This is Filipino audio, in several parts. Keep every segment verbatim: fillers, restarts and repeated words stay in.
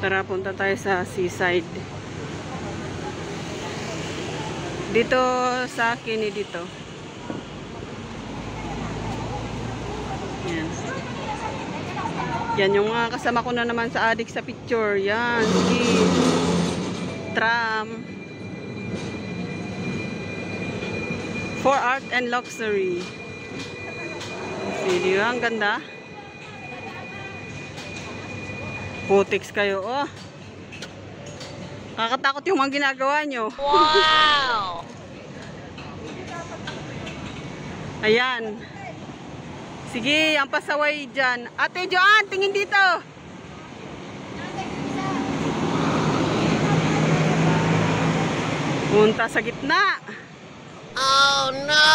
Tara, punta tayo sa seaside. Dito sa akin, dito. Yan. Yan yung mga kasama ko na naman sa adik sa picture. Yan, si tram. For art and luxury. Sige, ang ganda. Putiks kayo, oh. Kakatakot yung mga ginagawa nyo. Wow! Ayan. Sige, ang pasaway dyan. Ate Joan, tingin dito. Punta sa gitna. Oh, no!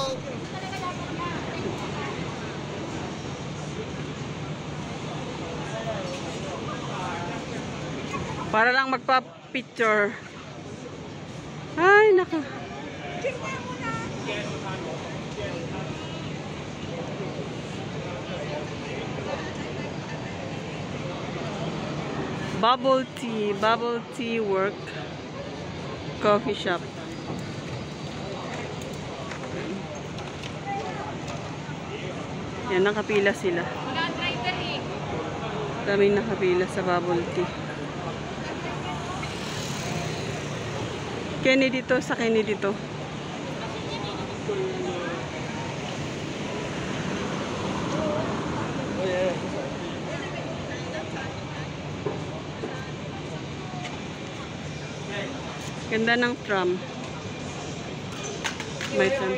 Para lang magpa-picture. Ay, naka. Bubble tea, bubble tea work coffee shop. Yan, nakapila sila. Daming nakapila sa bubble tea. Kenny dito, sa Kenny dito. Ganda ng tram. May tram.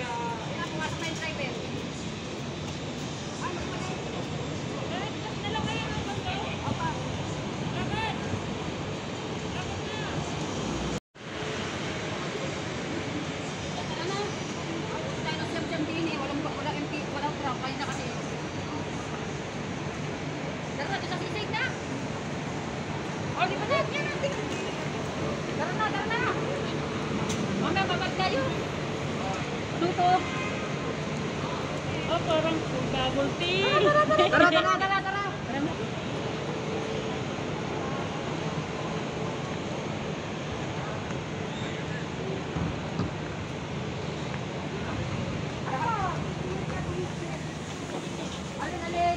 Tutup. Oh, parang bubble tea. Tara, tara, tara, tara. Alin, alin.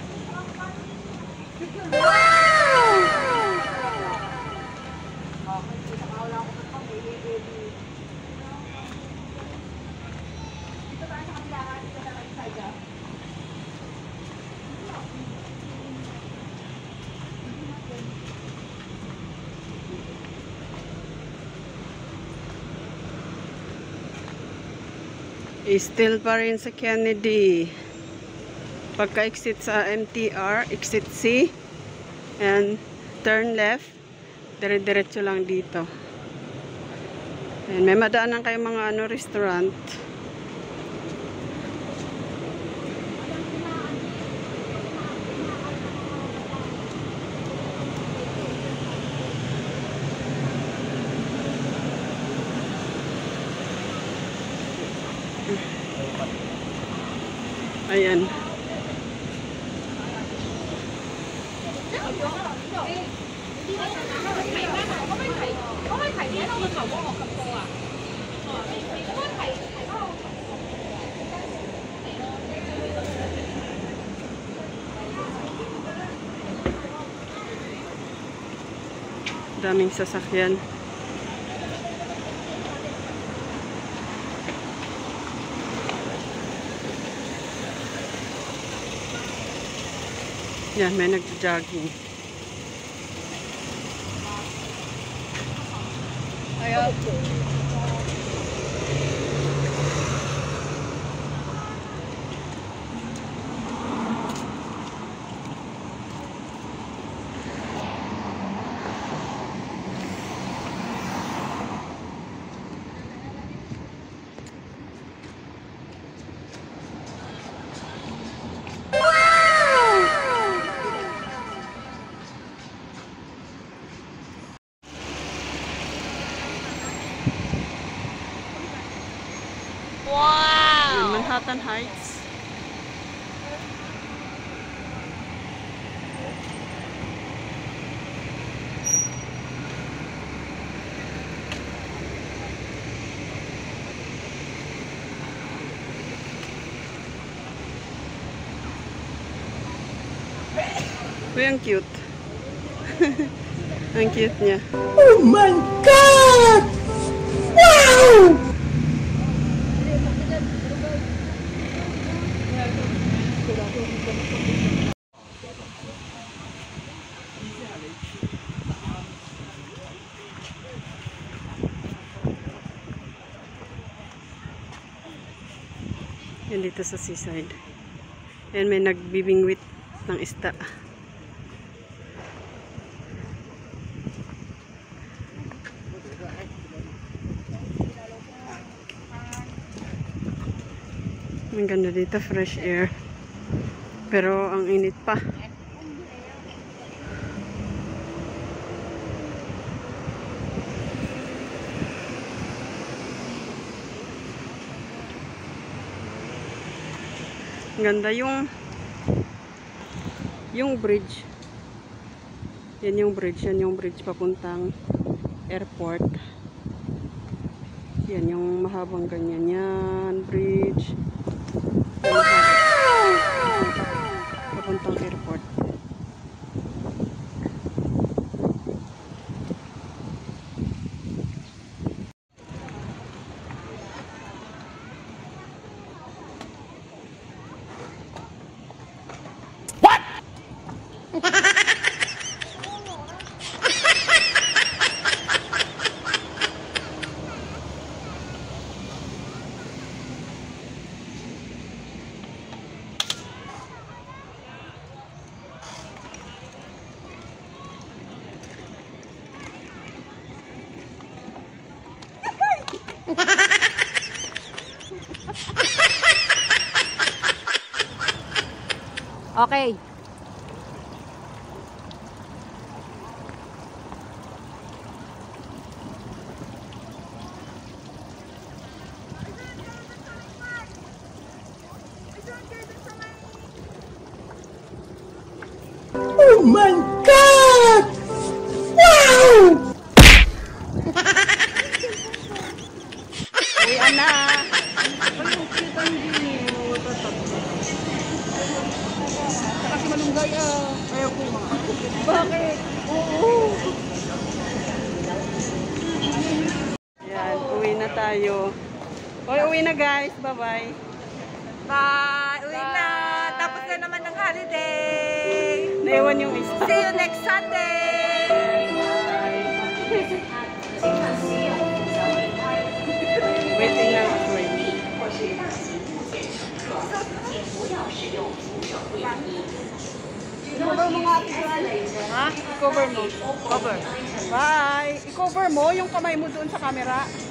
Still pa rin sa Kennedy. Pagka-exit sa M T R, exit C, and turn left, dire-diretso lang dito. And may madaanan kayong mga ano, restaurant. Ayan. Daming sasakyan. Yan, may nag-jogging. Ayan. Wow! Manhattan Heights. Uy, ang cute. Ang cute niya. Oh my God! Wow! Yan dito sa seaside. Yan, may nagbibingwit ng isda. Ang ganda dito, fresh air. Pero ang init pa. Ganda yung yung bridge. Yan yung bridge. Yan yung bridge papuntang airport. Yan yung mahabang ganyan. Yan, bridge. Yan, papuntang airport. Okay. Oh my God! Wow! Uy, anak! Kasi malunggay ah. Ayaw ko mga. Bakit? Oo. Yan, uwi na tayo. Uy, uwi na guys. Bye-bye. Bye! Uwi na! Tapos na naman ng holiday! Naiwan yung isa. See you next Sunday! Waiting lang ako. I-cover mo nga ito. Ha? I-cover mo. Cover. Bye! I-cover mo yung kamay mo doon sa camera.